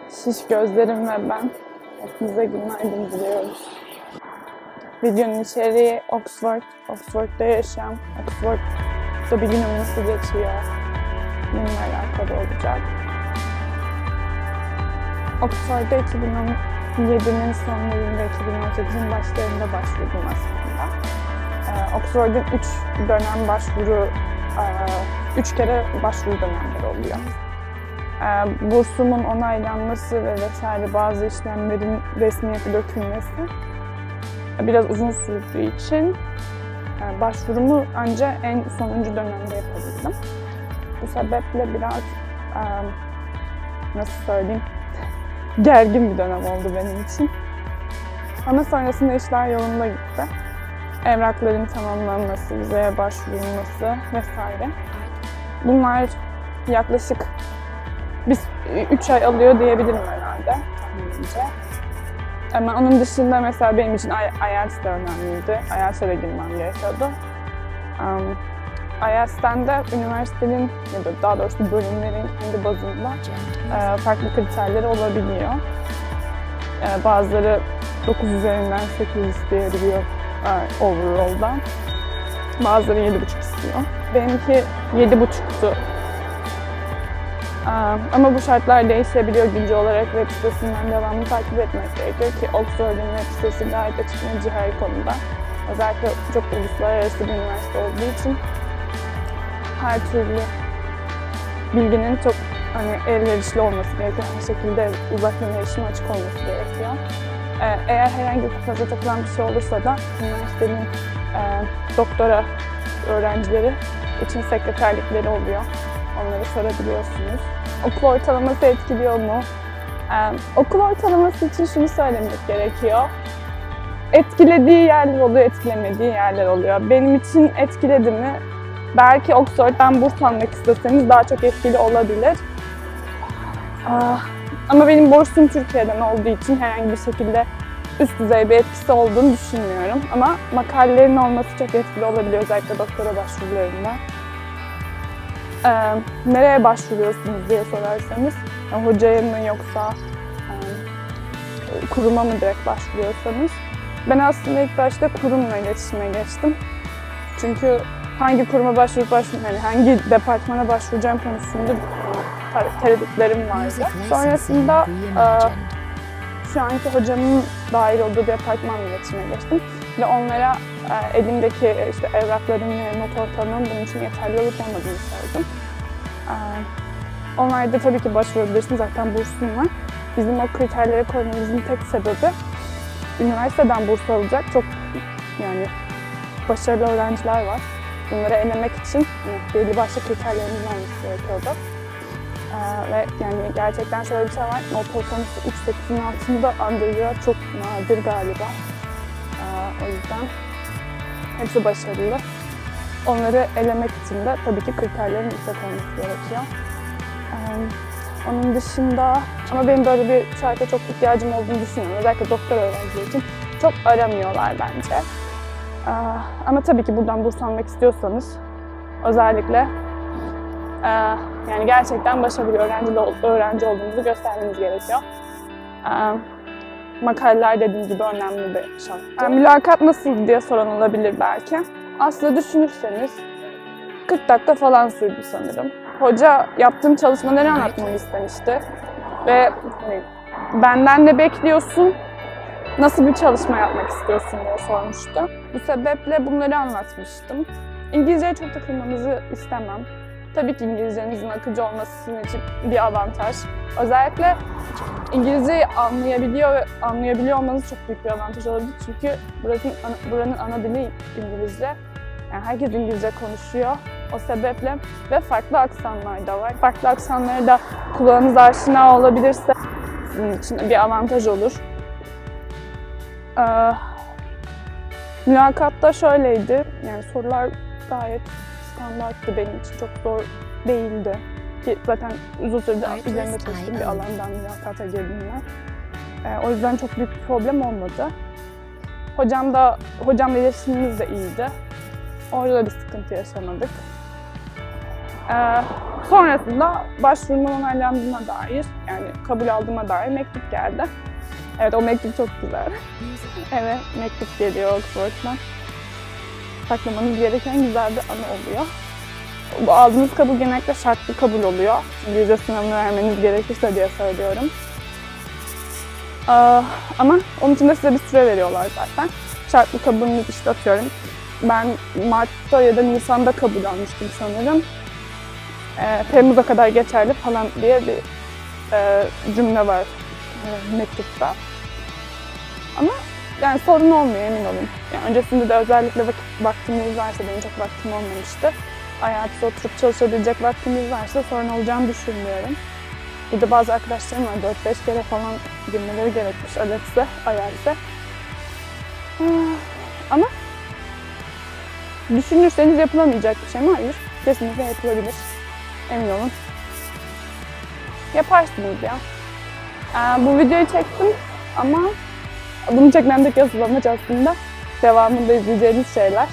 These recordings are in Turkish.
Şiş Gözlerim ve ben hepinize günaydın diliyoruz. Videonun içeriği Oxford'da yaşam, Oxford'da bir günüm nasıl geçiyor bununla alakalı olacak. Oxford'da 2017'nin sonlarında, 2018'in başlarında başvurdum aslında. Oxford'un 3 kere başvuru dönemleri oluyor. Bursumun onaylanması ve vesaire bazı işlemlerin resmiyete dökülmesi biraz uzun sürdüğü için başvurumu ancak en sonuncu dönemde yapabildim. Bu sebeple biraz nasıl söyleyeyim, gergin bir dönem oldu benim için. Ama sonrasında işler yolunda gitti. Evrakların tamamlanması, vizeye başvurulması vesaire. Bunlar yaklaşık 3 ay alıyor diyebilirim herhalde tahminimce. Ama onun dışında mesela benim için IELTS de önemliydi. IELTS'e de girmem gerekiyordu. IELTS'ten de üniversitenin ya da daha doğrusu bölümlerin kendi bazında farklı kriterleri olabiliyor. Bazıları 9 üzerinden 8 isteyebiliyor overall'dan. Bazıları 7,5 istiyor. Benimki 7,5'tu. Ama bu şartlar değişebiliyor güncel olarak. Web sitesinden devamlı takip etmek gerekiyor ki Oxford'un web sitesi gayet açıklayıcı her konuda. Özellikle çok uluslararası bir üniversite olduğu için her türlü bilginin çok elverişli olması gerekiyor. Her şekilde uzaktan erişime açık olması gerekiyor. Eğer herhangi bir kafanıza takılan bir şey olursa da üniversitenin doktora öğrencileri için sekreterlikleri oluyor. Onları sorabiliyorsunuz. Okul ortalaması etkiliyor mu? Okul ortalaması için şunu söylemek gerekiyor. Etkilediği yerler oluyor, etkilemediği yerler oluyor. Benim için etkiledi mi? Belki Oxford'dan burs almak isteseniz daha çok etkili olabilir. Ama benim bursum Türkiye'den olduğu için herhangi bir şekilde üst düzey bir etkisi olduğunu düşünmüyorum. Ama makalelerin olması çok etkili olabiliyor, özellikle doktora başvurularında. Nereye başvuruyorsunuz diye sorarsanız, hocaya mı yoksa kuruma mı direkt başvuruyorsanız. Ben aslında ilk başta kurumla iletişime geçtim. Çünkü hangi kuruma yani hangi departmana başvuracağım konusunda tereddütlerim vardı. Sonrasında şu anki hocamın dahil olduğu departmanla iletişime geçtim. Ve onlara elimdeki evrakların ve not ortalamamın bunun için yeterli olup olmadığını sordum. Onlar da tabii ki başvurabilirsiniz, zaten bursum var. Bizim o kriterlere koymamızın tek sebebi üniversiteden burs alacak çok başarılı öğrenciler var. Bunları elemek için belli başlı kriterlerimizin olması gerekiyordu. Ve gerçekten şöyle bir şey var, not ortalaması 3.8'in altında undergrad çok nadir galiba. O yüzden hepsi başarılı. Onları elemek için de tabii ki kriterlerin yüksek olması gerekiyor. Onun dışında, ama benim böyle bir şarta çok ihtiyacım olduğunu düşünüyorum. Özellikle doktor öğrencileri için çok aramıyorlar bence. Ama tabii ki buradan burs almak istiyorsanız özellikle gerçekten başarılı bir öğrenci olduğunuzu göstermeniz gerekiyor. Makaleler dediğim gibi önemli bir şart. Mülakat nasıl diye soran olabilir belki. Aslında düşünürseniz 40 dakika falan sürdü sanırım. Hoca yaptığım çalışmaları anlatmamı istemişti. Ve benden ne bekliyorsun, nasıl bir çalışma yapmak istiyorsun diye sormuştu. Bu sebeple bunları anlatmıştım. İngilizceye çok takılmanızı istemem. Tabii ki İngilizcenizin akıcı olması sizin için bir avantaj. Özellikle İngilizceyi anlayabiliyor olmanız çok büyük bir avantaj olabilir. Çünkü buranın ana dili İngilizce. Herkes İngilizce konuşuyor. O sebeple ve farklı aksanlar da var. Farklı aksanları da kulağınız aşina olabilirse sizin için bir avantaj olur. Mülakatta şöyleydi. Sorular gayet standarttı benim için. Çok zor değildi. Ki zaten uzun süredir üzerinde çalıştığım bir alandan mülakata girdiğimden. O yüzden çok büyük bir problem olmadı. Hocamla iletişimimiz de iyiydi. Orada da bir sıkıntı yaşamadık. Sonrasında başvurumun onaylandığına dair, yani kabul aldığıma dair mektup geldi. Evet, o mektup çok güzel. Evet, mektup geliyor Oxford'dan. Saklamanız gereken güzel bir anı oluyor. Bu aldığınız kabul genellikle şartlı kabul oluyor. İngilizce sınavını vermeniz gerekirse diye söylüyorum. Ama onun için de size bir süre veriyorlar zaten. Şartlı kabulünü işte atıyorum. Ben Mart'ta ya da Nisan'da kabul almıştım sanırım. Temmuz'a kadar geçerli falan diye bir cümle var mektupta. Ama yani sorun olmuyor, emin olun. Yani öncesinde de özellikle vaktimiz varsa, benim çok vaktim olmamıştı. Ayakta oturup çalışabilecek vaktimiz varsa sorun olacağını düşünmüyorum. Bir de bazı arkadaşlarım var, 4-5 kere falan girmeleri gerekmiş ALEX'e, IELTS'e. Ama düşünürseniz yapılamayacak bir şey mi? Hayır. Kesinlikle yapılabilir. Emin olun. Yaparsınız ya. Bu videoyu çektim ama bunu çekmemdeki asıl amaç aslında devamında izleyeceğiniz şeyler.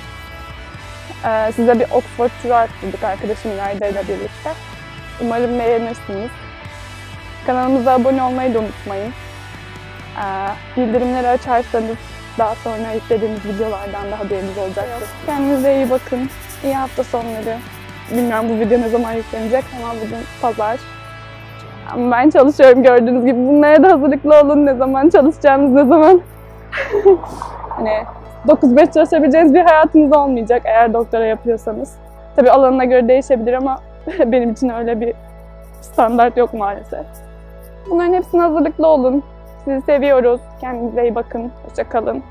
Size bir Oxford turu arttırdık arkadaşım İlayda ile birlikte. Umarım beğenirsiniz. Kanalımıza abone olmayı da unutmayın. Bildirimleri açarsanız daha sonra istediğiniz videolardan da haberiniz olacaktır. Kendinize iyi bakın. İyi hafta sonları. Bilmiyorum bu video ne zaman yüklenecek ama bugün pazar. Ama ben çalışıyorum gördüğünüz gibi. Bunlara da hazırlıklı olun. Ne zaman çalışacağınız, ne zaman hani 9-5 çalışabileceğiniz bir hayatınız olmayacak eğer doktora yapıyorsanız. Tabii alanına göre değişebilir ama benim için öyle bir standart yok maalesef. Bunların hepsine hazırlıklı olun. Sizi seviyoruz. Kendinize iyi bakın. Hoşça kalın.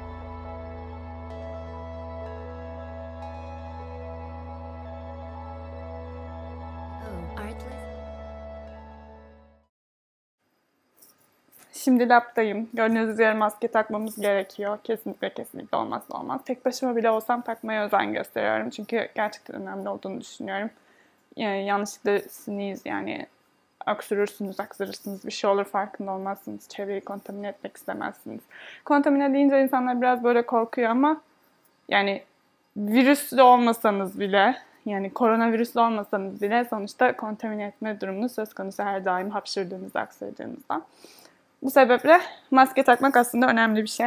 Şimdi labdayım. Gördüğünüz üzere maske takmamız gerekiyor. Kesinlikle olmazsa olmaz. Tek başıma bile olsam takmaya özen gösteriyorum. Çünkü gerçekten önemli olduğunu düşünüyorum. Yani yanlışlıkla sneeze, yani öksürürsünüz, aksırırsınız, bir şey olur farkında olmazsınız. Çevreyi kontamine etmek istemezsiniz. Kontamine deyince insanlar biraz böyle korkuyor ama yani virüslü olmasanız bile, yani koronavirüslü olmasanız bile sonuçta kontamine etme durumunuz söz konusu her daim hapşırdığınızda, aksırdığınızda. Bu sebeple maske takmak aslında önemli bir şey.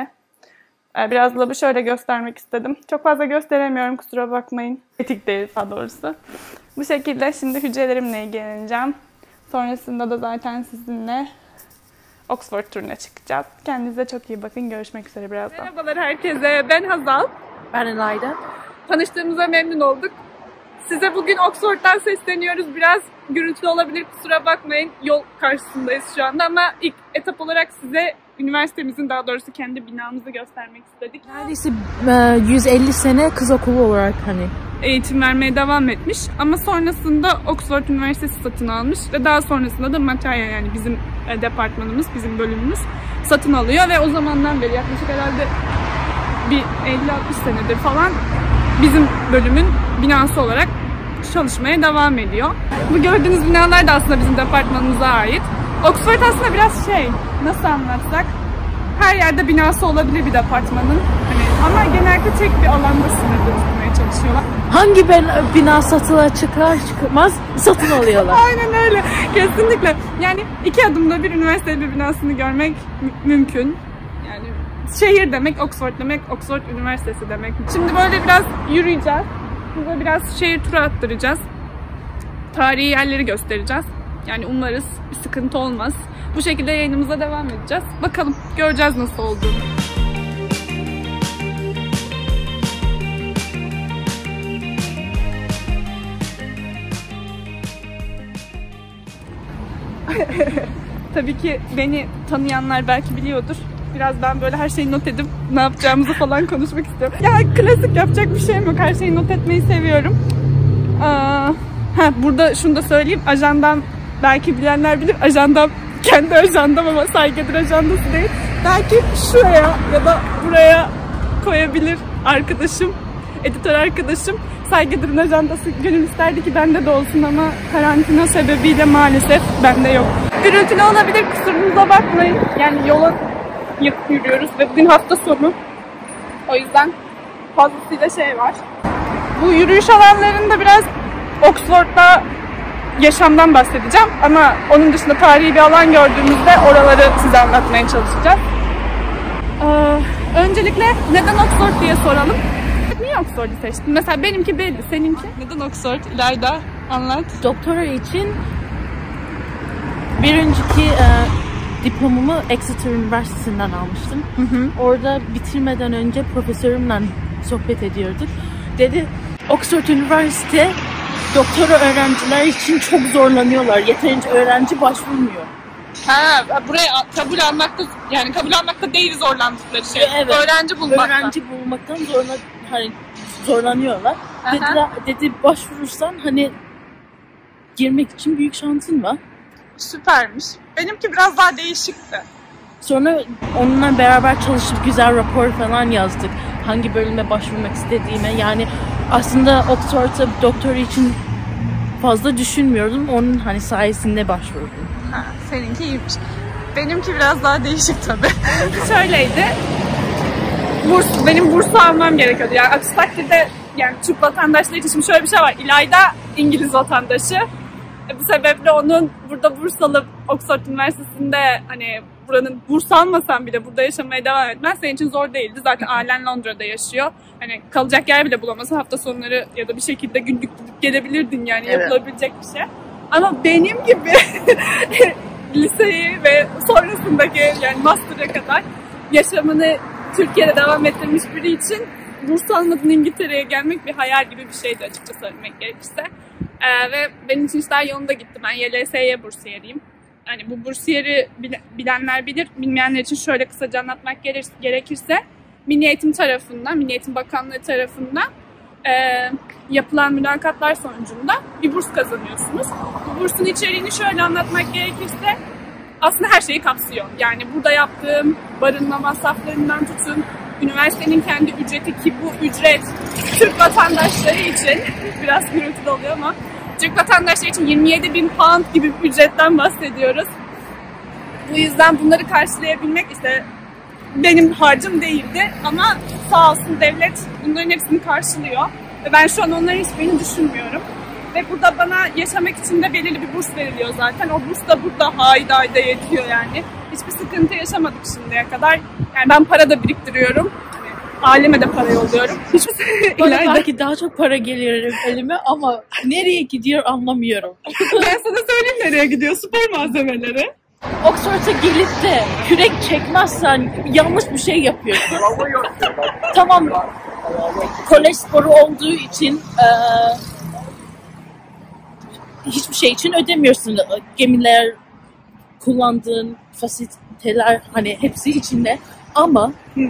Biraz labı şöyle göstermek istedim. Çok fazla gösteremiyorum, kusura bakmayın. Etik değil daha doğrusu. Bu şekilde şimdi hücrelerimle ilgileneceğim. Sonrasında da zaten sizinle Oxford turuna çıkacağız. Kendinize çok iyi bakın. Görüşmek üzere birazdan. Merhabalar herkese. Ben Hazal. Ben İlayda. Tanıştığımıza memnun olduk. Size bugün Oxford'dan sesleniyoruz. Biraz gürültülü olabilir, kusura bakmayın. Yol karşısındayız şu anda ama ilk etap olarak size üniversitemizin, daha doğrusu kendi binamızı göstermek istedik. Neredeyse 150 sene kız okulu olarak hani eğitim vermeye devam etmiş ama sonrasında Oxford Üniversitesi satın almış ve daha sonrasında da Materia, yani bizim departmanımız, bizim bölümümüz satın alıyor ve o zamandan beri yaklaşık herhalde bir 50-60 senedir falan bizim bölümün binası olarak çalışmaya devam ediyor. Bu gördüğünüz binalar da aslında bizim departmanımıza ait. Oxford aslında biraz nasıl anlatsak, her yerde binası olabilir bir departmanın. Ama genellikle tek bir alanda sınırlı tutmaya çalışıyorlar. Hangi bina satıla çıkmaz satın alıyorlar. Aynen öyle. Kesinlikle. Yani 2 adımda bir üniversite bir binasını görmek mümkün. Yani şehir demek Oxford demek, Oxford Üniversitesi demek. Şimdi böyle biraz yürüyeceğiz. Size biraz şehir turu attıracağız. Tarihi yerleri göstereceğiz. Yani umarız bir sıkıntı olmaz. Bu şekilde yayınımıza devam edeceğiz. Bakalım, göreceğiz nasıl olduğunu. Tabii ki beni tanıyanlar belki biliyordur. Biraz ben böyle her şeyi not edip ne yapacağımızı falan konuşmak istiyorum. Ya klasik, yapacak bir şeyim yok. Her şeyi not etmeyi seviyorum. Burada şunu da söyleyeyim. Ajandam, belki bilenler bilir. Ajandam kendi ajandam ama Saygıdır ajandası değil. Belki şuraya ya da buraya koyabilir arkadaşım, editör arkadaşım. Saygıdır'ın ajandası gönül isterdi ki bende de olsun ama karantina sebebiyle maalesef bende yok. Gürültülü olabilir, kusurumuza bakmayın. Yani yola yakıp yürüyoruz ve bugün hafta sonu. O yüzden fazlasıyla var. Bu yürüyüş alanlarında biraz Oxford'da yaşamdan bahsedeceğim ama onun dışında tarihi bir alan gördüğümüzde oraları size anlatmaya çalışacağım. Öncelikle neden Oxford diye soralım. Niye Oxford'u seçtin? Mesela benimki belli, seninki? Neden Oxford? İlayda anlat. Doktora için bir önceki diplomamı Exeter Üniversitesi'nden almıştım. Orada bitirmeden önce profesörümle sohbet ediyorduk. Dedi Oxford Üniversite doktora öğrenciler için çok zorlanıyorlar. Yeterince öğrenci başvurmuyor. Ha, buraya kabul almakta değil zorlandıkları şey. Evet. Öğrenci bulmakta. Öğrenci bulmaktan zorlanıyorlar. Dedi başvurursan hani girmek için büyük şansın var. Süpermiş. Benimki biraz daha değişikti. Sonra onunla beraber çalışıp güzel rapor falan yazdık. Hangi bölüme başvurmak istediğime. Yani aslında Oxford'a doktora için fazla düşünmüyordum. Onun hani sayesinde başvurdum. Ha, seninki iyiymiş. Benimki biraz daha değişik tabii. Şöyleydi. Benim bursu almam gerekiyordu. Yani aksi takdirde yani Türk vatandaşları için şimdi şöyle bir şey var. İlayda İngiliz vatandaşı. Bu sebeple onun burada burs alıp Oxford Üniversitesi'nde hani buranın burs almasan bile burada yaşamaya devam etmez senin için zor değildi. Zaten ailen Londra'da yaşıyor. Hani kalacak yer bile bulamazsın. Hafta sonları ya da bir şekilde günlük gidip gelebilirdin yani yapılabilecek bir şey. Ama benim gibi liseyi ve sonrasındaki yani master'a kadar yaşamını Türkiye'de devam ettirmiş biri için burs almadan İngiltere'ye gelmek bir hayal gibi bir şeydi açıkça söylemek gerekirse. Ve benim için işler yolunda gitti. Ben YLS'ye bursiyeriyim. Yani bu bursiyeri bilenler bilir, bilmeyenler için şöyle kısaca anlatmak gerekirse Milli Eğitim tarafından, Milli Eğitim Bakanlığı tarafından yapılan mülakatlar sonucunda bir burs kazanıyorsunuz. Bu bursun içeriğini şöyle anlatmak gerekirse aslında her şeyi kapsıyor. Yani burada yaptığım barınma masraflarından tutun, üniversitenin kendi ücreti ki bu ücret Türk vatandaşları için biraz gürültülü oluyor ama Türk vatandaşları için 27.000 pound gibi bir ücretten bahsediyoruz. Bu yüzden bunları karşılayabilmek işte benim harcım değildi ama sağ olsun devlet bunların hepsini karşılıyor. Ve ben şu an onların hiçbirini düşünmüyorum. Ve burada bana yaşamak için de belirli bir burs veriliyor zaten. O burs da burada ayda yetiyor yani. Hiçbir sıkıntı yaşamadık şimdiye kadar. Yani ben para da biriktiriyorum. Aileme de para yolluyorum. Bana belki daha çok para geliyor elime ama nereye gidiyor anlamıyorum. Ben sana söyleyeyim nereye gidiyor. Spor malzemeleri. Oxford'a gelip de kürek çekmezsen yanlış bir şey yapıyorsun. Tamam, kolej sporu olduğu için hiçbir şey için ödemiyorsun. Gemiler, kullandığın fasiliteler hani hepsi içinde ama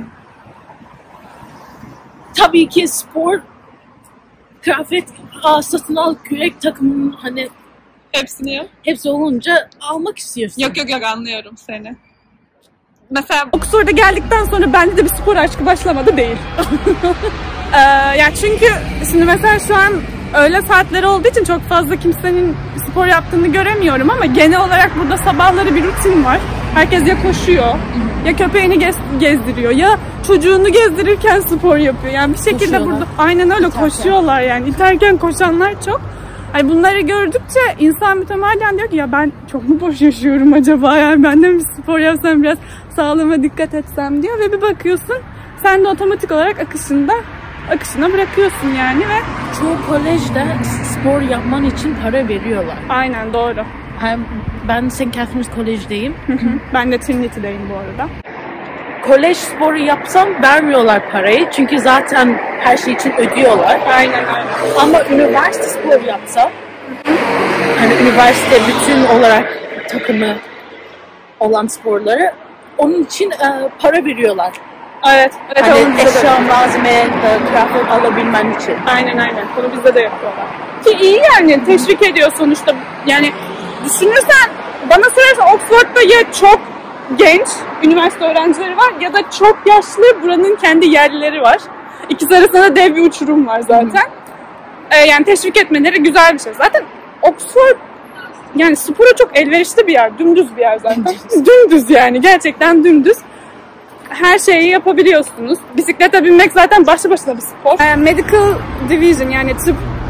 tabii ki spor kıyafet satın al, kürek takımının hani hepsi olunca almak istiyorsun. Yok anlıyorum seni. Mesela Oxford'a geldikten sonra bende de bir spor aşkı başlamadı değil. Yani çünkü şimdi mesela şu an öğle saatleri olduğu için çok fazla kimsenin spor yaptığını göremiyorum ama genel olarak burada sabahları bir rutin var. Herkes ya koşuyor, ya köpeğini gezdiriyor, ya çocuğunu gezdirirken spor yapıyor. Yani bir şekilde burada aynen öyle koşuyorlar yani. İterken koşanlar çok. Hani bunları gördükçe insan mütemadiyen diyor ki ya ben çok mu boş yaşıyorum acaba? Yani ben de mi spor yapsam biraz sağlığıma dikkat etsem diyor ve bir bakıyorsun sen de otomatik olarak akışına bırakıyorsun yani ve çoğu kolejde spor yapman için para veriyorlar. Aynen doğru. Ben St. Catherine's College'deyim. Ben de Trinity'deyim bu arada. Kolej sporu yapsam vermiyorlar parayı çünkü zaten her şey için ödüyorlar. Aynen. Ama üniversite sporu yapsam, hani üniversite bütün olarak takımı olan sporları onun için para veriyorlar. Evet. Hani eşya, malzeme, kıyafet alabilmen için. Aynen. Bunu bizde de yapıyorlar. Ki iyi yani teşvik ediyor sonuçta. Yani düşünürsen bana sorarsan Oxford'da ya çok genç üniversite öğrencileri var ya da çok yaşlı buranın kendi yerlileri var. İkisi arasında da dev bir uçurum var zaten. Yani teşvik etmeleri güzel bir şey. Zaten Oxford yani spora çok elverişli bir yer. Dümdüz bir yer zaten. Dümdüz yani. Gerçekten dümdüz. Her şeyi yapabiliyorsunuz. Bisiklete binmek zaten başlı başına bir spor. Medical Division yani tıp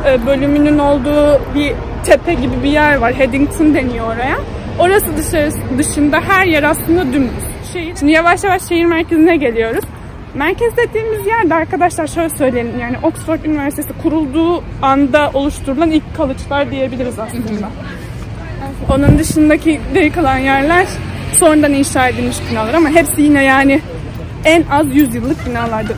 bölümünün olduğu bir tepe gibi bir yer var. Haddington deniyor oraya. Orası dışında her yer aslında dümdüz. Şimdi yavaş yavaş şehir merkezine geliyoruz. Merkez dediğimiz yerde arkadaşlar şöyle söyleyelim, yani Oxford Üniversitesi kurulduğu anda oluşturulan ilk college'lar diyebiliriz aslında. Onun dışındaki geri kalan yerler sonradan inşa edilmiş binalar ama hepsi yine yani en az 100 yıllık binalardır.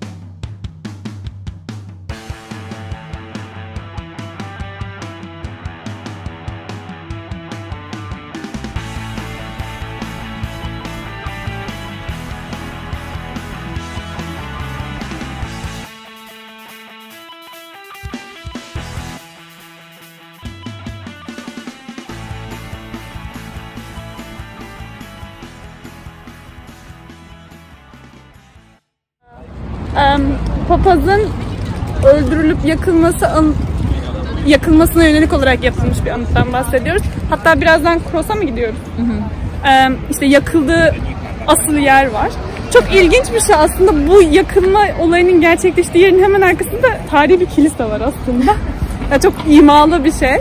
Papazın öldürülüp yakılmasına yönelik olarak yapılmış bir anıttan bahsediyoruz. Hatta birazdan Cross'a mı gidiyoruz? İşte yakıldığı asıl yer var. Çok ilginç bir şey aslında, bu yakılma olayının gerçekleştiği yerin hemen arkasında tarihi bir kilise var aslında. Yani çok imalı bir şey.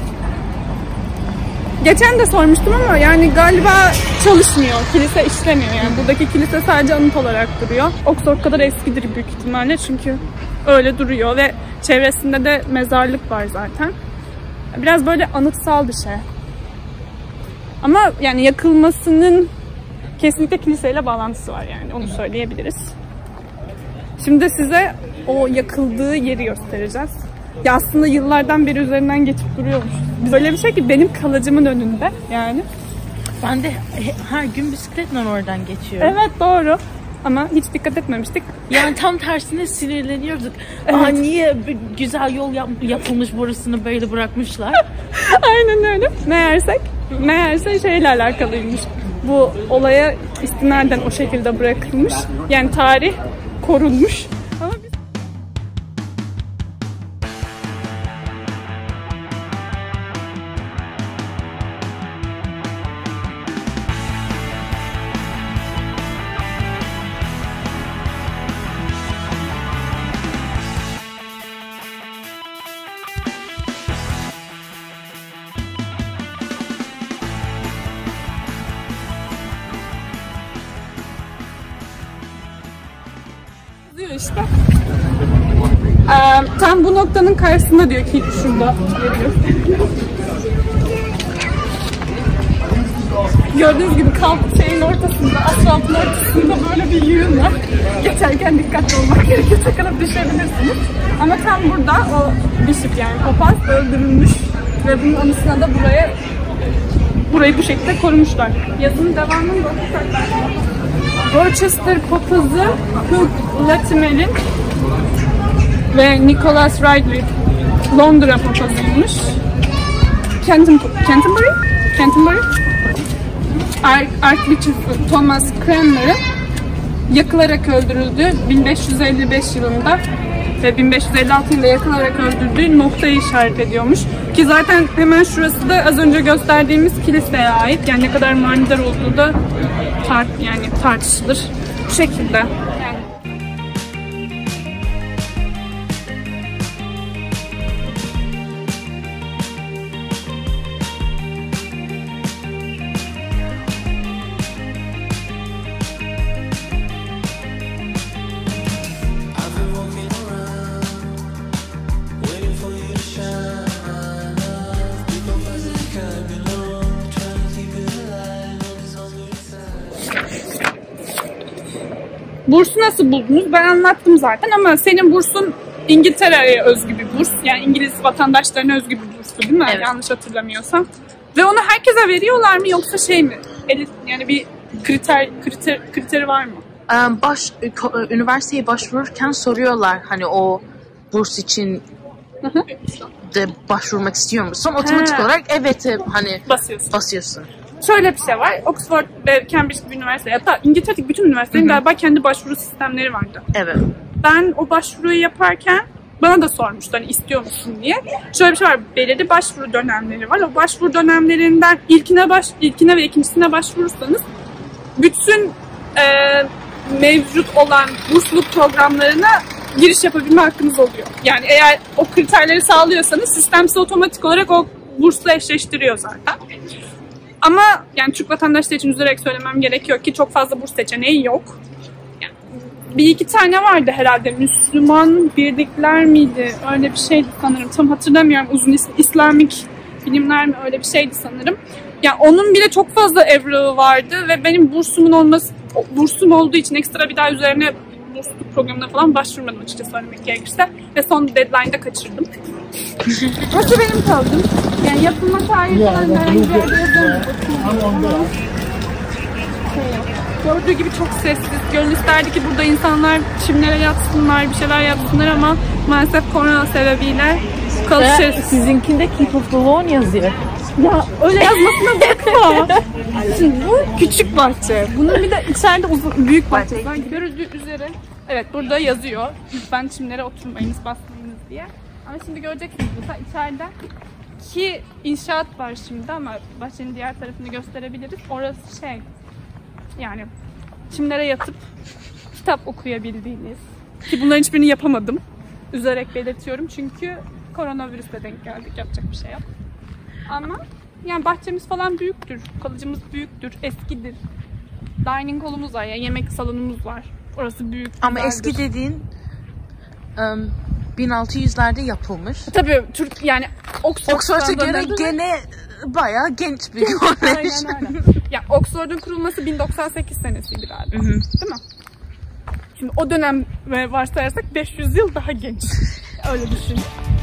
Geçen de sormuştum ama yani galiba çalışmıyor, kilise işlemiyor yani. Buradaki kilise sadece anıt olarak duruyor. Oxford kadar eskidir büyük ihtimalle çünkü öyle duruyor ve çevresinde de mezarlık var zaten. Biraz böyle anıtsal bir şey. Ama yani yakılmasının kesinlikle kiliseyle bağlantısı var yani, onu söyleyebiliriz. Şimdi size o yakıldığı yeri göstereceğiz. Ya aslında yıllardan beri üzerinden geçip duruyormuş. Böyle bir şey ki benim kalıcımın önünde yani. Ben de her gün bisikletle oradan geçiyorum. Evet doğru. Ama hiç dikkat etmemiştik. Yani tam tersine sinirleniyorduk. Evet. Aa, niye güzel yol yapılmış, burasını böyle bırakmışlar? Aynen öyle. Meğerse şeyle alakalıymış. Bu olaya istinaden o şekilde bırakılmış. Yani tarih korunmuş. Ama biz... işte. Tam bu noktanın karşısında diyor ki şurada. Gördüğünüz gibi kalk şeyin ortasında, asfaltın ortasında böyle bir yığın var. Geçerken dikkatli olmak gerekiyor, takılıp düşebilirsiniz. Ama tam burada o bishop yani papaz öldürülmüş ve bunun anısına da burayı bu şekilde korumuşlar. Yazının devamını da Rochester papazı Hugh Latimer'in ve Nicholas Ridley Londra papazıymış. Canterbury Archbishop Thomas Cranmer'ın yakılarak öldürüldüğü 1555 yılında ve 1556 yılında yakılarak öldürdüğü noktayı işaret ediyormuş. Ki zaten hemen şurası da az önce gösterdiğimiz kiliseye ait. Yani ne kadar manidar olduğu da tartışılır. Bu şekilde. Bursu nasıl buldunuz? Ben anlattım zaten ama senin bursun İngiltere'ye özgü bir burs. Yani İngiliz vatandaşlarına özgü bir bursu değil mi? Evet. Yanlış hatırlamıyorsam. Ve onu herkese veriyorlar mı yoksa şey mi? Yani bir kriteri var mı? Üniversiteye başvururken soruyorlar hani o burs için de başvurmak istiyor musun? Otomatik olarak evet hani basıyorsun. Şöyle bir şey var. Oxford ve Cambridge gibi üniversite, hatta İngiltere'deki bütün üniversitelerin galiba kendi başvuru sistemleri vardı. Evet. Ben o başvuruyu yaparken bana da sormuştu hani istiyor musun diye. Şöyle bir şey var. Belirli başvuru dönemleri var. O başvuru dönemlerinden ilkine ve ikincisine başvurursanız bütün mevcut olan bursluluk programlarına giriş yapabilme hakkınız oluyor. Yani eğer o kriterleri sağlıyorsanız sistem size otomatik olarak o bursla eşleştiriyor zaten. Ama yani Türk vatandaşları için üzülerek söylemem gerekiyor ki çok fazla burs seçeneği yok. Yani bir iki tane vardı herhalde. Müslüman birlikler miydi? Öyle bir şeydi sanırım. Tam hatırlamıyorum. Uzun ismi. İslamik bilimler mi? Öyle bir şeydi sanırım. Yani onun bile çok fazla evrağı vardı ve benim bursum olduğu için ekstra bir daha üzerine bursluluk programına falan başvurmadım açıkçası söylemek gerekirse. Ve son deadline'da kaçırdım. Burası benim kaldım. Yani yapılma tarihi falan herhangi bir yerde yazılmıyor. Gördüğü gibi çok sessiz. Gönül isterdi ki burada insanlar çimlere yatsınlar, bir şeyler yapsınlar ama maalesef korona sebebiyle kalışır. Sizinkinde Keep of the Lawn yazıyor. Ya öyle yazmasına bakma. Şimdi bu küçük bahçe. Bunun bir de içeride büyük bahçe. Görüldüğü üzere evet burada yazıyor. Lütfen çimlere oturmayınız, basmayınız diye. Ama şimdi göreceksiniz burada içeride ki inşaat var şimdi ama bahçenin diğer tarafını gösterebiliriz. Orası şey yani çimlere yatıp kitap okuyabildiğiniz ki bunların hiçbirini yapamadım. Üzerek belirtiyorum çünkü koronavirüsle denk geldik. Yapacak bir şey yok. Ama yani bahçemiz falan büyüktür. Kalıcımız büyüktür. Eskidir. Dining hall'umuz var. Yani yemek salonumuz var. Orası büyük. Ama güzeldir. eski dediğin 1600'lerde yapılmış. Tabii Türk yani Oxford'a göre gene bayağı genç bir kolej. Aynen. Ya Oxford'un kurulması 1098 senesiydi galiba. Değil mi? Şimdi o dönem varsayarsak 500 yıl daha genç. Öyle düşün.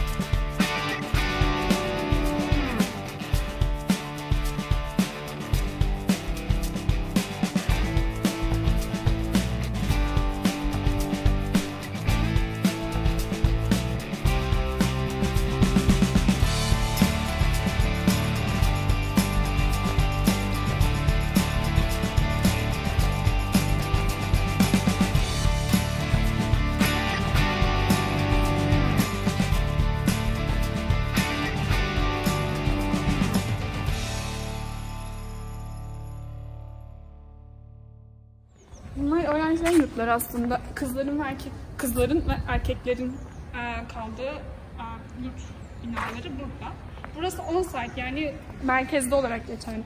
Bunlar öğrencilerin yurtları aslında. Kızların ve erkeklerin kaldığı yurt binaları burada. Burası on-site yani merkezde olarak geçen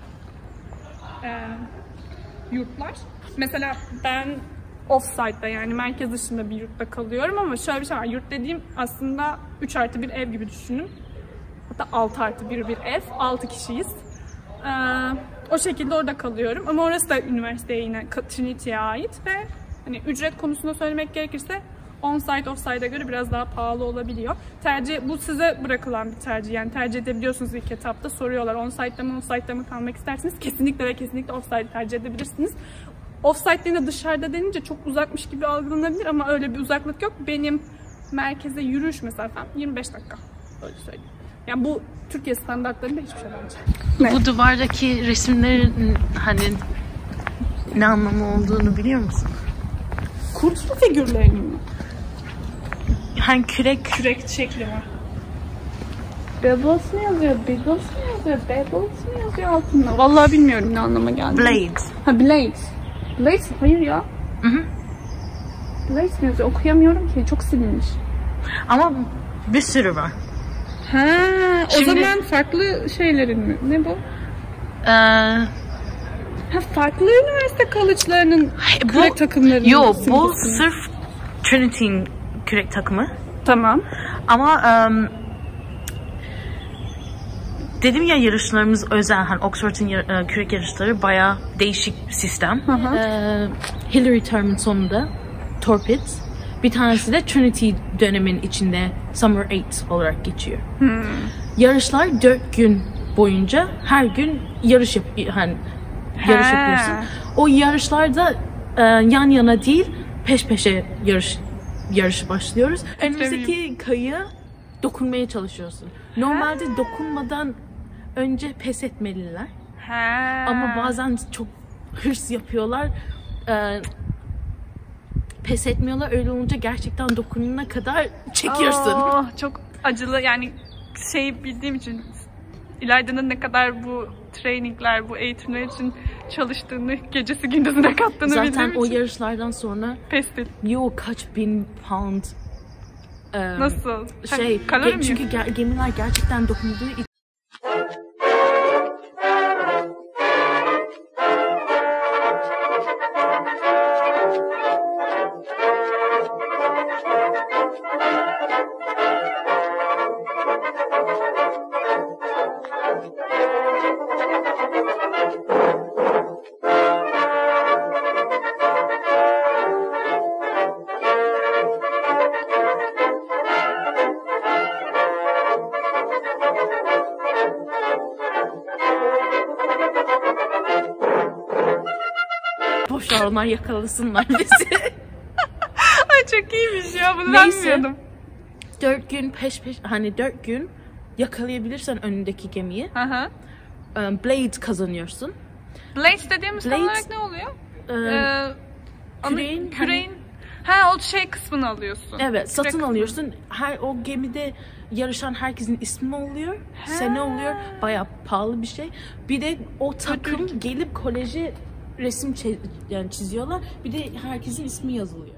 yurtlar. Mesela ben off-site'da yani merkez dışında bir yurtta kalıyorum ama şöyle bir şey var. Yurt dediğim aslında 3+1 ev gibi düşünün. Hatta 6+1 bir ev. 6 kişiyiz. O şekilde orada kalıyorum ama orası da üniversiteye yine Trinity'ye ait ve hani ücret konusunda söylemek gerekirse on-site off-site'a göre biraz daha pahalı olabiliyor. Bu size bırakılan bir tercih yani tercih edebiliyorsunuz ilk etapta soruyorlar on-site'da mı off-site'da mı kalmak istersiniz kesinlikle ve kesinlikle off-site tercih edebilirsiniz. Off-site deyince dışarıda denince çok uzakmış gibi algılanabilir ama öyle bir uzaklık yok. Benim merkeze yürüyüş mesafem 25 dakika öyle söyleyeyim. Yani bu Türkiye standartlarında hiçbir şey bence. Bu duvardaki resimlerin hani ne anlamı olduğunu biliyor musun? Kurtlu figürlerinin mi? Hani kürek şekli var. Bubbles mı yazıyor? Bubbles mı yazıyor? Bubbles mı yazıyor altında? Vallahi bilmiyorum ne anlama geldi. Blade. Ha Blade. Blade? Hayır ya. Blade mi yazıyor? Okuyamıyorum ki. Çok silinmiş. Ama bir sürü var. Ha, Şimdi, o zaman farklı şeylerin mi? Ne bu? Ha, farklı üniversite college'larının kürek takımlarının. Yok, bu sırf Trinity'nin kürek takımı. Tamam. Ama dedim ya yarışlarımız özel. Hani Oxford'un kürek yarışları bayağı değişik bir sistem. Hillary term'in sonunda Torpid. Bir tanesi de Trinity dönemin içinde Summer 8 olarak geçiyor. Yarışlar 4 gün boyunca her gün yarış yapıyorsun. O yarışlarda yan yana değil peş peşe yarışı başlıyoruz. Önümüzdeki kayıya dokunmaya çalışıyorsun. Normalde dokunmadan önce pes etmeliler. Ama bazen çok hırs yapıyorlar. Pes etmiyorlar. Öyle olunca gerçekten dokunana kadar çekiyorsun. Çok acılı yani bildiğim için İlayda'nın ne kadar bu trainingler, bu eğitimler için çalıştığını, gecesi gündüzüne kattığını bildiğim için. Zaten o yarışlardan sonra pestil. Kaç bin pound Nasıl? Kalori mi? Çünkü gemiler gerçekten dokunduğu için. Boş ver, onlar yakalasınlar bizi. Ay çok iyiymiş ya, bunu ben bilmiyordum. 4 gün peş hani 4 gün yakalayabilirsen önündeki gemiyi. Blade kazanıyorsun. Blade dediğimiz tam olarak ne oluyor? Küreğin o şey kısmını alıyorsun. Evet, satın alıyorsun. O gemide yarışan herkesin ismi oluyor. Sene oluyor. Bayağı pahalı bir şey. Bir de o takım gelip koleje resim çiziyorlar. Bir de herkesin ismi yazılıyor.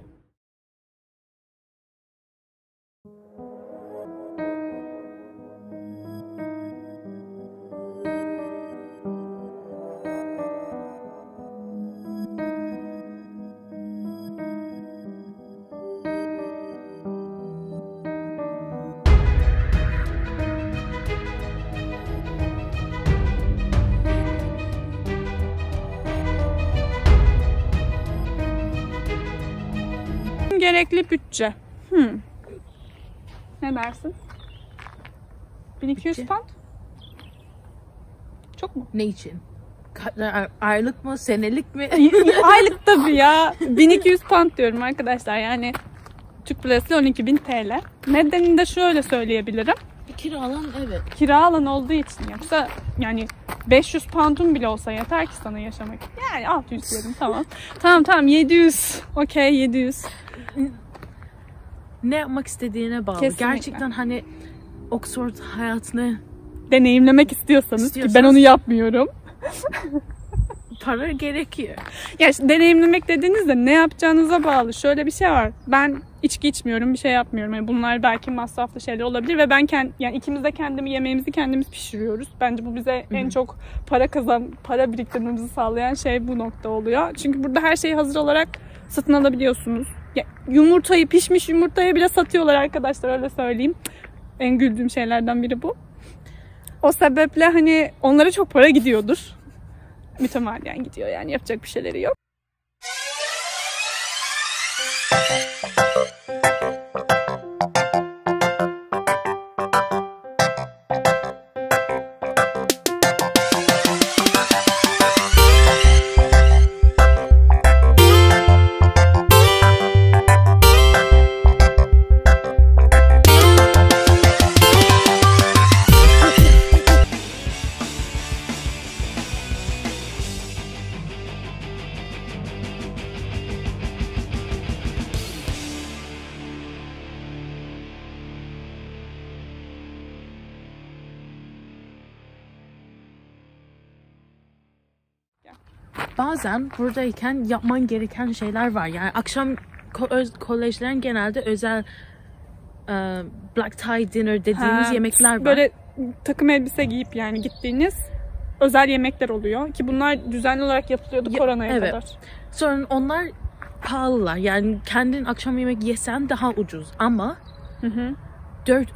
Gerekli bütçe. Ne dersin? 1200 pound? Çok mu? Ne için? Aylık mı? Senelik mi? Aylık tabii ya. 1200 pound diyorum arkadaşlar. Yani Türk lirasıyla 12.000 TL. Nedenini de şöyle söyleyebilirim. Kiralan, evet. Kiralan olduğu için, yoksa yani 500 pound'un bile olsa yeter ki sana yaşamak. Yani 600 diyelim, tamam. Tamam 700. Okey, 700. Ne yapmak istediğine bağlı. Kesinlikle. Gerçekten hani Oxford hayatını deneyimlemek istiyorsanız ki ben onu yapmıyorum. Para gerekiyor. Ya deneyimlemek dediğinizde ne yapacağınıza bağlı. Şöyle bir şey var. Ben içki içmiyorum, bir şey yapmıyorum. Yani bunlar belki masraflı şeyler olabilir ve ben yani ikimiz de yemeğimizi kendimiz pişiriyoruz. Bence bu bize en çok para biriktirmemizi sağlayan şey bu nokta oluyor. Çünkü burada her şeyi hazır olarak satın alabiliyorsunuz. Ya, pişmiş yumurtayı bile satıyorlar arkadaşlar, öyle söyleyeyim. En güldüğüm şeylerden biri bu. O sebeple hani onlara çok para gidiyordur. Mütemadiyen gidiyor, yani yapacak bir şeyleri yok. Bazen buradayken yapman gereken şeyler var. Yani akşam kolejlerin genelde özel black tie dinner dediğimiz yemekler var. Böyle takım elbise giyip yani gittiğiniz özel yemekler oluyor. Ki bunlar düzenli olarak yapılıyordu koronaya kadar. Sonra onlar pahalılar. Yani kendin akşam yemek yesen daha ucuz. Ama 4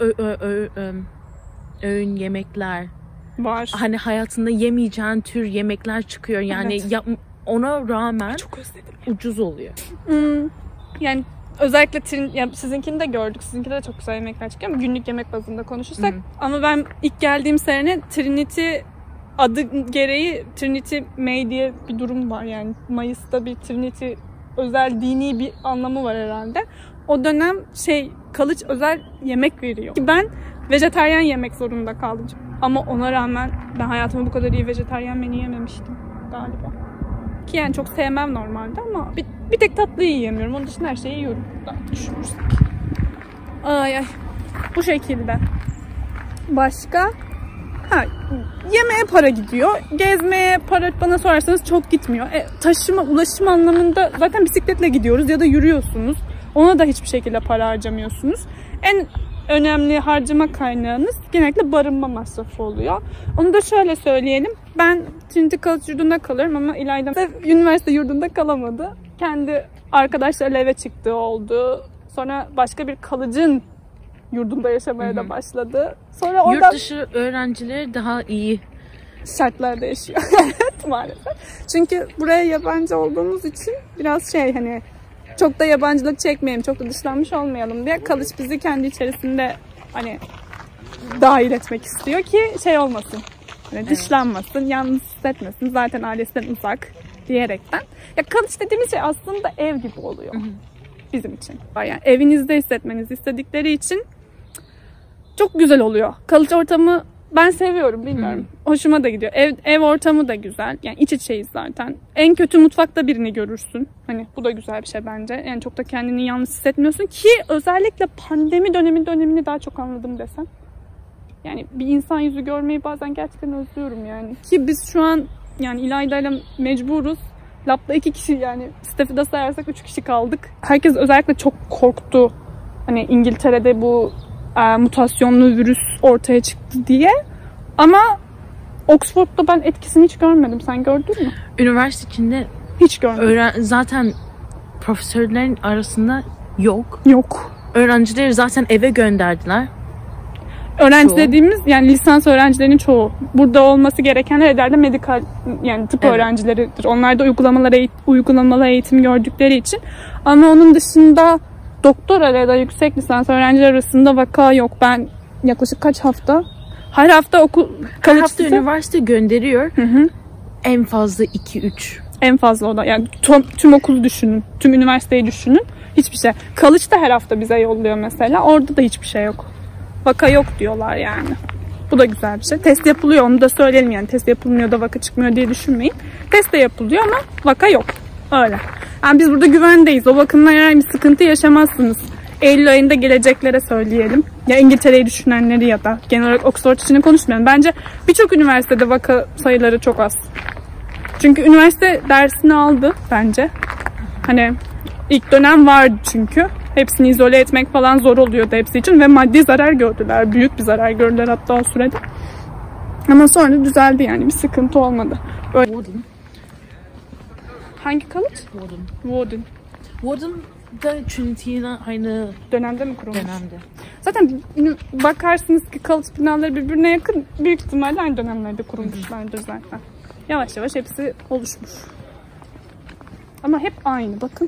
öğün yemekler var. Hani hayatında yemeyeceğin tür yemekler çıkıyor. Yani ona rağmen çok özledim. Ucuz oluyor. Yani özellikle sizinkini de gördük. Sizinkinde de çok güzel yemekler çıkıyor ama günlük yemek bazında konuşursak. Ama ben ilk geldiğim sene Trinity adı gereği Trinity May diye bir durum var. Yani Mayıs'ta bir Trinity özel dini bir anlamı var herhalde. O dönem kalıç özel yemek veriyor. Ben vejetaryen yemek zorunda kaldım. Ama ona rağmen ben hayatımda bu kadar iyi vejetaryen menü yememiştim galiba. Ki yani çok sevmem normalde ama bir tek tatlıyı yiyemiyorum. Onun dışında her şeyi yiyorum. Daha düşünürsek. Ay. Bu şekilde. Başka? Yemeğe para gidiyor. Gezmeye para bana sorarsanız çok gitmiyor. Ulaşım anlamında zaten bisikletle gidiyoruz ya da yürüyorsunuz. Ona da hiçbir şekilde para harcamıyorsunuz. en önemli harcama kaynağınız genellikle barınma masrafı oluyor. Onu da şöyle söyleyelim. Ben Trinity College yurdunda kalıyorum ama İlayda üniversite yurdunda kalamadı. Kendi arkadaşlarıyla eve çıktığı oldu. Sonra başka bir kalıcın yurdunda yaşamaya da başladı. Sonra Yurt dışı öğrencileri daha iyi şartlarda yaşıyor. Evet, maalesef. Çünkü buraya yabancı olduğumuz için biraz hani çok da yabancılık çekmeyelim, çok da dışlanmış olmayalım diye College bizi kendi içerisinde hani dahil etmek istiyor ki olmasın. Hani dışlanmasın, yalnız hissetmesin. Zaten ailesinden uzak diyerekten. Ya College dediğimiz şey aslında ev gibi oluyor. Bizim için. Yani evinizde hissetmenizi istedikleri için çok güzel oluyor. College ortamı ben seviyorum, bilmiyorum. Hoşuma da gidiyor. Ev ortamı da güzel. Yani iç içeyiz zaten. En kötü mutfakta birini görürsün. Hani bu da güzel bir şey bence. Yani çok da kendini yalnız hissetmiyorsun ki özellikle pandemi dönemini daha çok anladım desem. Yani bir insan yüzü görmeyi bazen gerçekten özlüyorum yani. Ki biz şu an yani İlayda'yla mecburuz. Lab'da 2 kişi, yani Stef'i de sayarsak 3 kişi kaldık. Herkes özellikle çok korktu. Hani İngiltere'de bu mutasyonlu virüs ortaya çıktı diye. Ama Oxford'da ben etkisini hiç görmedim. Sen gördün mü? üniversite içinde Hiç görmedim. Zaten profesörlerin arasında yok. Yok. Öğrencileri zaten eve gönderdiler. Öğrenci dediğimiz yani lisans öğrencilerinin çoğu. Burada olması gerekenler herhalde medikal yani tıp öğrencileridir. Onlar da uygulamalı eğitim gördükleri için. Ama onun dışında doktora ya da yüksek lisans öğrenciler arasında vaka yok. Ben yaklaşık kaç hafta? Her hafta her hafta üniversite gönderiyor. En fazla 2-3. En fazla o da. Yani tüm okulu düşünün. Tüm üniversiteyi düşünün. Hiçbir şey. College da her hafta bize yolluyor mesela. Orada da hiçbir şey yok. Vaka yok diyorlar yani. Bu da güzel bir şey. Test yapılıyor, onu da söyleyelim yani. Test yapılmıyor da vaka çıkmıyor diye düşünmeyin. Test de yapılıyor ama vaka yok. Öyle. Yani biz burada güvendeyiz. O bakımdan herhangi bir sıkıntı yaşamazsınız. Eylül ayında geleceklere söyleyelim. Ya İngiltere'yi düşünenleri ya da genel olarak Oxford için konuşmayalım. Bence birçok üniversitede vaka sayıları çok az. Çünkü üniversite dersini aldı bence. Hani ilk dönem vardı çünkü. Hepsini izole etmek falan zor oluyordu hepsi için ve maddi zarar gördüler. Büyük bir zarar gördüler hatta o sürede. Ama sonra düzeldi yani, bir sıkıntı olmadı. Öyle. Warden. Hangi college? Warden da Trinity'yle aynı dönemde mi kurulmuş? Dönemde. Zaten bakarsınız ki college binaları birbirine yakın, büyük ihtimalle aynı dönemlerde kurulmuşlardır zaten. Yavaş yavaş hepsi oluşmuş. Ama hep aynı, bakın.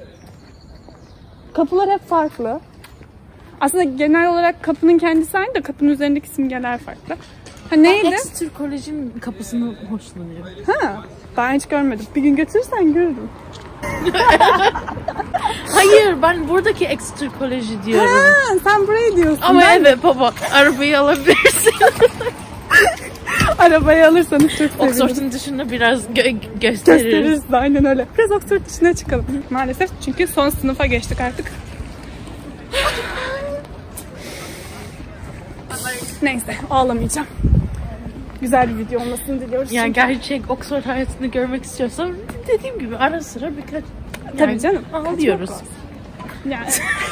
Kapılar hep farklı. Aslında genel olarak kapının kendisi aynı da kapının üzerindeki simgeler farklı. Ha neydi? Exeter College'in kapısını hoşlanıyorum. Ha, ben hiç görmedim. Bir gün götürürsen görürüm. Hayır, ben buradaki Exeter College'i diyorum. Ha, sen burayı diyorsun. Ama evet baba, arabayı alabilirsin. Arabayı alırsanız çok sevinirim. Oxford'un dışında biraz gösteririz. Gösteririz, aynen öyle. Biraz Oxford dışına çıkalım. Maalesef çünkü son sınıfa geçtik artık. Neyse, ağlamayacağım. Güzel bir video olmasını diliyoruz. Yani gerçek Oxford hayatını görmek istiyorsan dediğim gibi ara sıra birkaç... Tabii canım. Ağlıyoruz. Yani...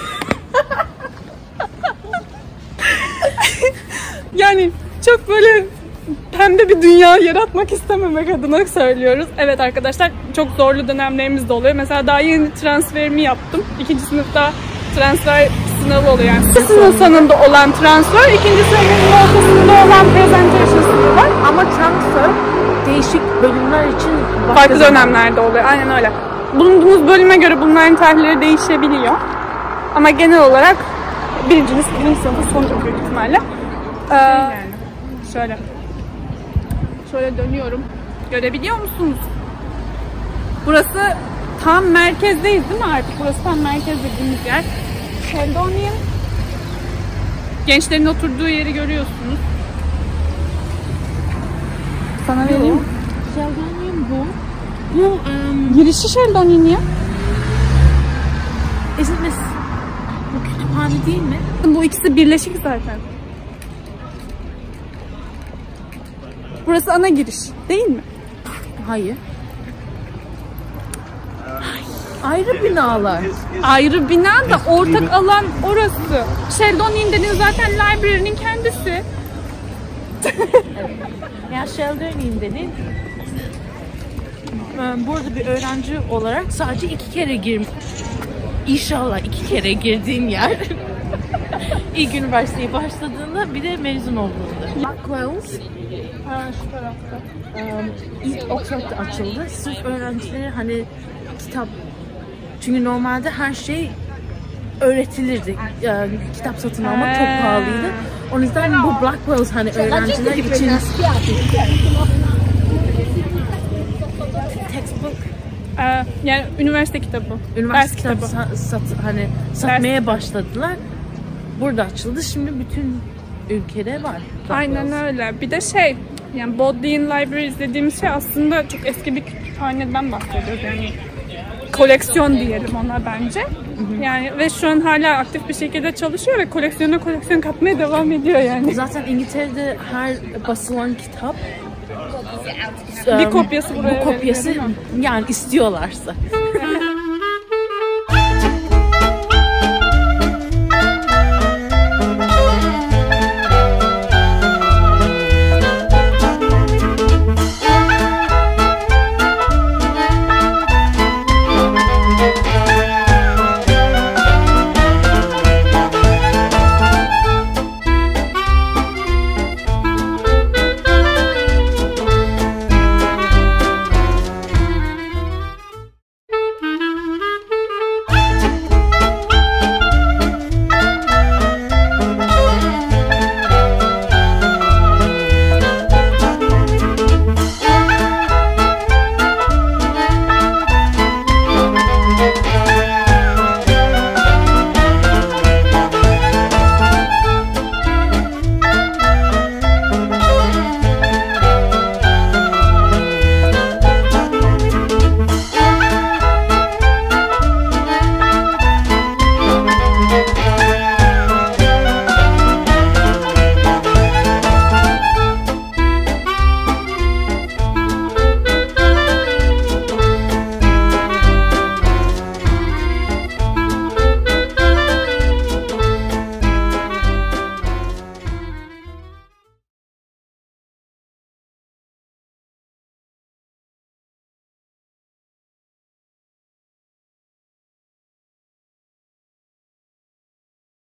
yani çok böyle pembe bir dünya yaratmak istememek adına söylüyoruz. Evet arkadaşlar, çok zorlu dönemlerimiz de oluyor. Mesela daha yeni transferimi yaptım. 2. sınıfta transfer sınavı oluyor. Yani sınıfın sonunda olan transfer, 2. sınıfın ortasında olan presentation sınavı var. Ama transfer değişik bölümler için farklı dönemlerde oluyor. Aynen öyle. Bulunduğunuz bölüme göre bunların tarihleri değişebiliyor. Ama genel olarak 1. sınıfın sonu büyük ihtimalle. Şöyle dönüyorum. Görebiliyor musunuz? Burası tam merkezdeyiz değil mi artık? Burası tam merkez dediğimiz yer. Sheldonian. Gençlerin oturduğu yeri görüyorsunuz. Sana vereyim. Sheldonian bu. Bu girişi Sheldonian ya. Bu kütüphane değil mi? Bu ikisi birleşik zaten. Burası ana giriş değil mi? Hayır. Ayrı binalar. Ayrı bina da ortak alan orası. Sheldon Inden'in zaten library'nin kendisi. Yani Sheldon Inden'in burada bir öğrenci olarak sadece 2 kere İnşallah 2 kere girdiğim yer. İlk üniversiteye başladığında bir de mezun olduğunda. Blackwell's Şu tarafta. ilk Oxford'da açıldı. Sırf öğrencilere hani kitap, çünkü normalde her şey öğretilirdi. Kitap satın almak çok pahalıydı. O yüzden bu Blackwell's hani öğrenciler için textbook, Yani üniversite kitabı. üniversite Ders kitabı satmaya başladılar. Burada açıldı. Şimdi bütün ülkede var. Aynen öyle. Bir de yani Bodleian Library dediğimiz şey aslında çok eski bir kütüphaneden bahsediyoruz. Yani koleksiyon diyelim ona bence. Yani ve şu an hala aktif bir şekilde çalışıyor ve koleksiyona koleksiyon katmaya devam ediyor yani. Zaten İngiltere'de her basılan kitap Bir kopyası buraya bu kopyası veriliyor, değil mi? yani istiyorlarsa.